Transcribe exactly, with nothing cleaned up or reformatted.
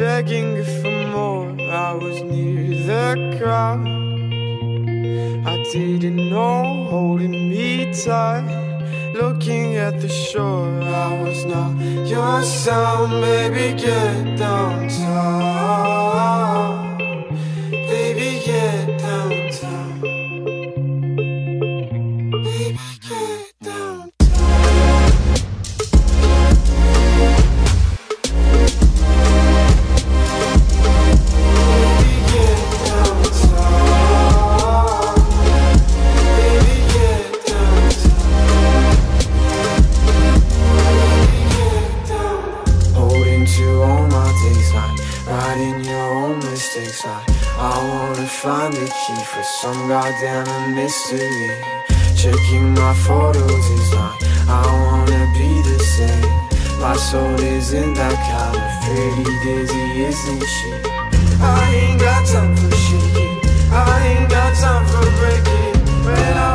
begging for more. I was near the ground, I didn't know, holding me tight, looking at the shore. I was not your sound, baby, get downtown. Baby, get downtown. Baby, get downtown. Writing your own mistakes, I, I wanna find the key for some goddamn mystery. Checking my photos is like, I wanna be the same. My soul isn't that kind of pretty dizzy, isn't she? I ain't got time for shaking, I ain't got time for breaking. When I